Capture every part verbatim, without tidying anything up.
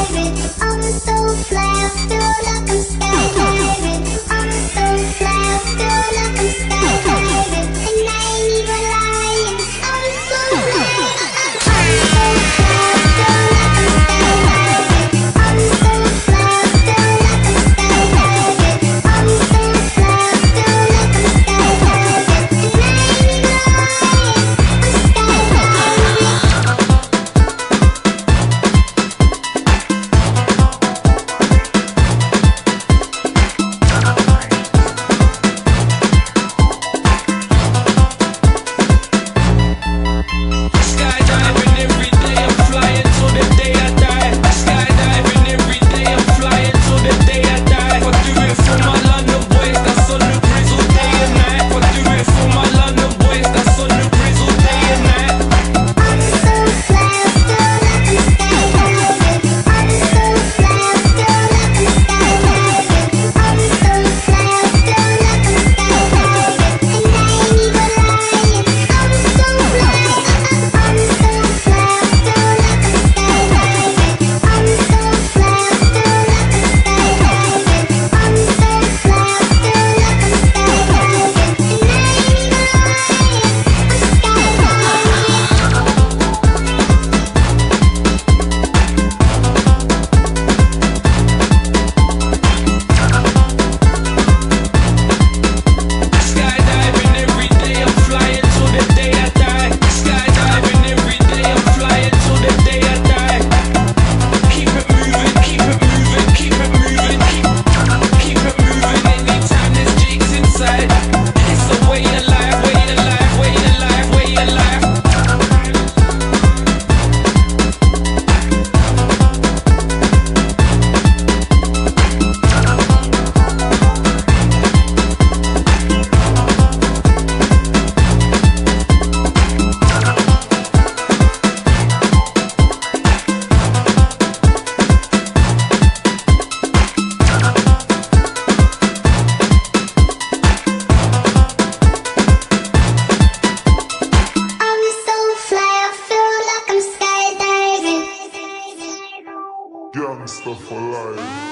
Gangsta for life.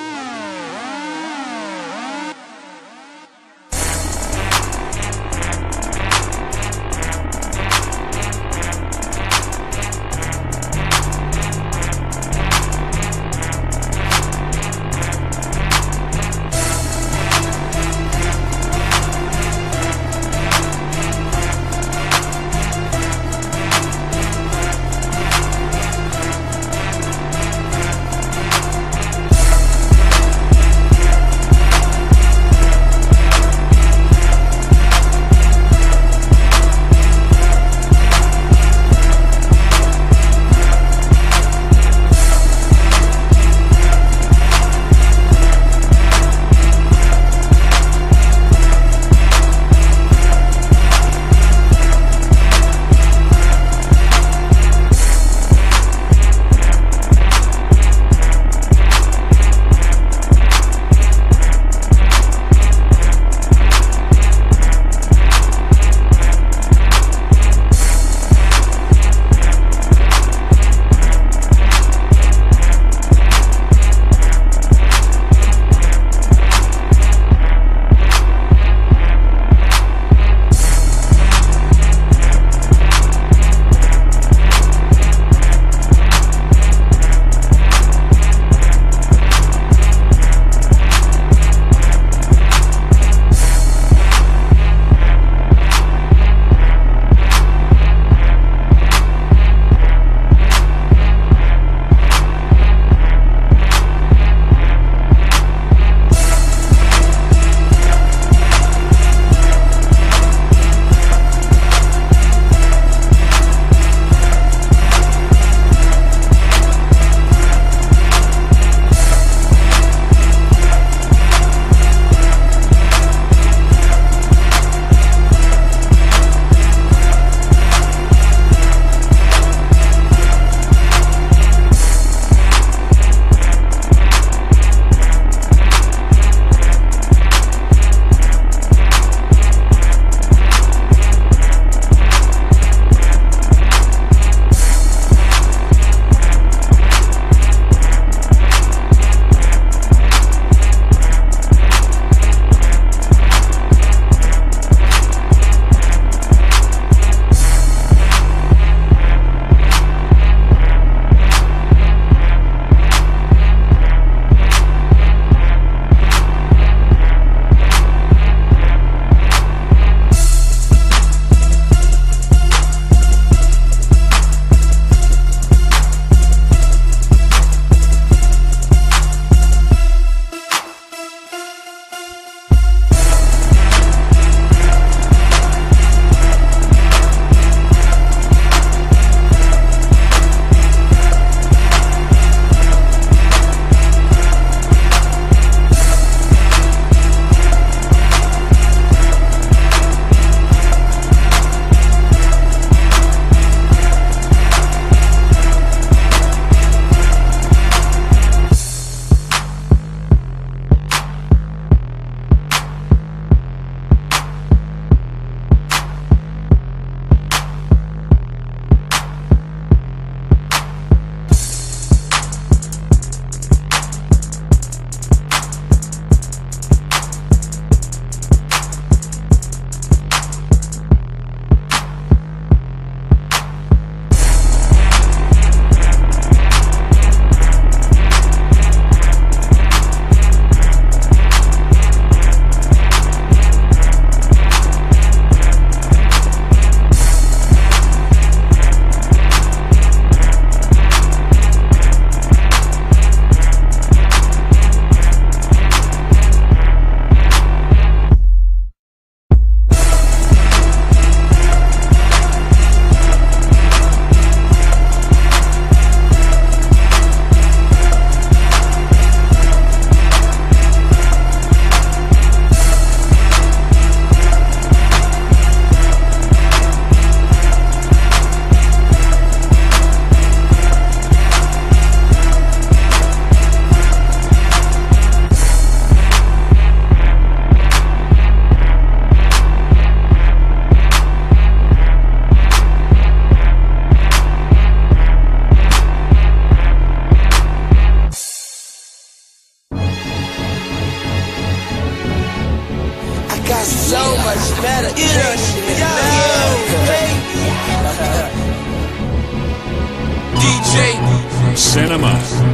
J Cinema.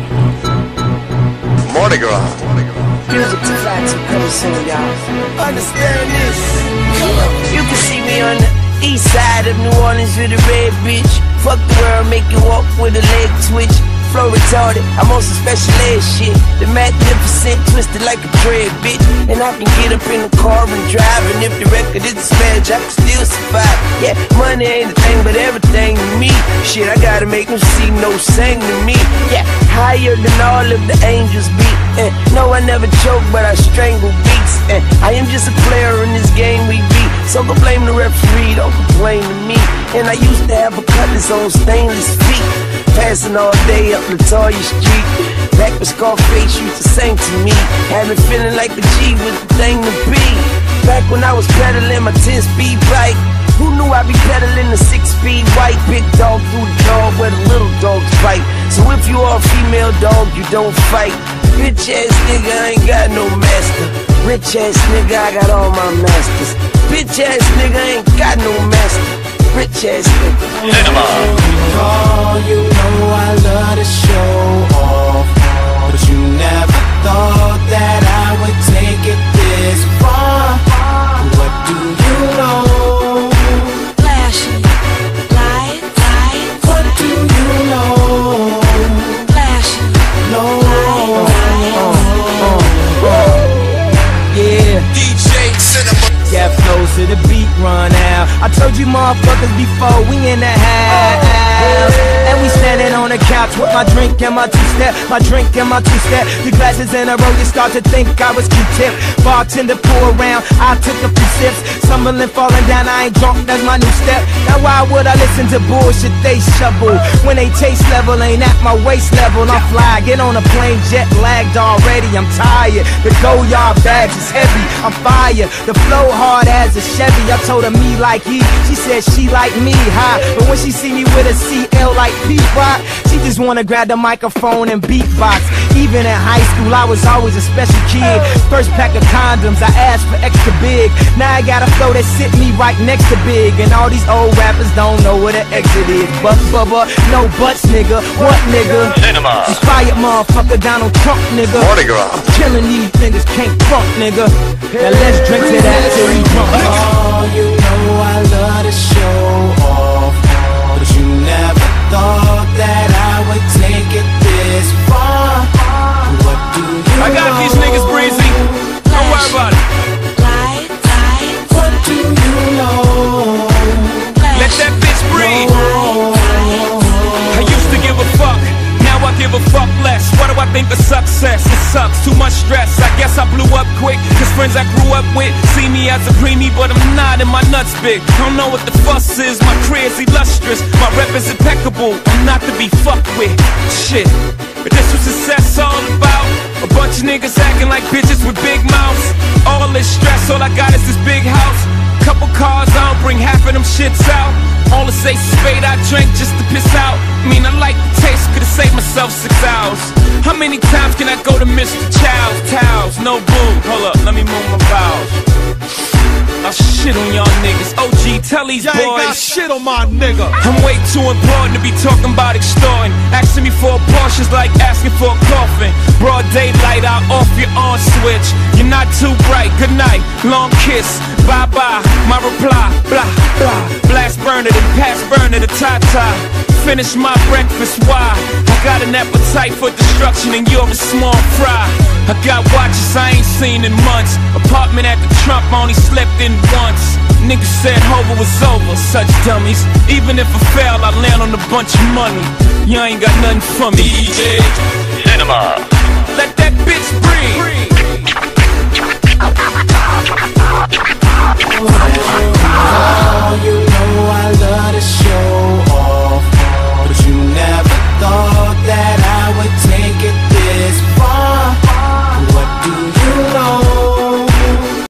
Mardi Gras. Music to fly to coming soon, y'all. Understand this. You can see me on the east side of New Orleans with a red bitch. Fuck the world, make you walk with a leg twitch. Flow retarded, I'm on some special ed shit. The magnificent, twisted like a dread, bitch. And I can get up in the car and drive. And if the record is a smash, I can still survive. Yeah, money ain't a thing, but everything to me. Shit, I gotta make them see no sang to me. Yeah, higher than all of the angels be. And no, I never choke, but I strangle beats. And I am just a player in this game we beat. So go blame the referee, don't complain to me. And I used to have a cutlass on stainless feet, passing all day up Latoya Street. Back when Scarface used to sing to me, had me feeling like a G with the thing to be. Back when I was pedaling my ten-speed bike, who knew I'd be pedaling a six-speed white? Big dog through the dog where the little dogs bite. So if you are a female dog, you don't fight. Bitch ass nigga, I ain't got no master. Rich ass nigga, I got all my masters. Bitch ass nigga, I ain't got no master. Rich ass nigga. Cinema. Oh, you know I love to show off, but you never thought that I would take it this far. What do you know? Flashing lights, lights. What do you know? Flashing No. Yeah. D J Cinema. Yeah, flows to the beat run out. I told you motherfuckers before, we in the house. And we standing on the couch with my drink and my two-step, my drink and my two-step. The glasses in a row, you start to think I was Q-tip. Bartender pour around, I took a few sips. Stumbling, falling down, I ain't drunk, that's my new step. Now why would I listen to bullshit they shovel? When they taste level ain't at my waist level. I'm fly, get on a plane, jet lagged already, I'm tired. The go yard bags is heavy, I'm fired. The flow hard as a Chevy, I told her me like he, she said she like me high. But when she see me with a C L like P-Rock, she just wanna grab the microphone and beatbox. Even in high school, I was always a special kid. First pack of condoms, I asked for extra big. Now I got a flow that sit me right next to big. And all these old rappers don't know where the exit is. But bubba, no butts, nigga. What, nigga? Cinema. Inspired motherfucker, Donald Trump, nigga. Mardi Gras. Killing these niggas, can't front, nigga. Now let's drink to that till we drunk. Oh, you know I love to show off, but you never thought that I would take it this far. What do you I got know? these niggas breezy. Don't worry about it. lights, lights. What do you know? Let that bitch breathe. I used to give a fuck, now I give a fuck less. What do I think of success? It sucks, too much stress. I guess I blew up quick, cause friends I grew up with see me as a preemie, but I'm not and my nuts big. Don't know what the fuss is, my career's illustrious. My rep is impeccable, I'm not to be fucked with. Shit, but this was success all about. A bunch of niggas acting like bitches with big mouths. All this stress, all I got is this big house. Couple cars, I don't bring half of them shits out. All the say spade I drink just to piss out. I mean, I like the taste, could've saved myself six hours. How many times can I go to Mister Chow's? Towels, no boo. Hold up, let me move my vowels. I'll shit on y'all niggas. O G, tell these Y'all ain't got boys shit on my nigga. I'm way too important to be talking about extorting. Asking me for a Porsche's like asking for a coffin. Broad daylight, I off your on switch. You're not too bright, good night, long kiss. Bye bye, my reply, blah blah. Blast burner, then pass burner to Tata. Finish my breakfast, why? I got an appetite for destruction and you're a small fry. I got watches I ain't seen in months. Apartment at the Trump, I only slept in once. Niggas said Hova was over, such dummies. Even if I fail, I land on a bunch of money. You ain't got nothing for me. D J Cinema. Let that bitch breathe. Oh, you know I love to show off,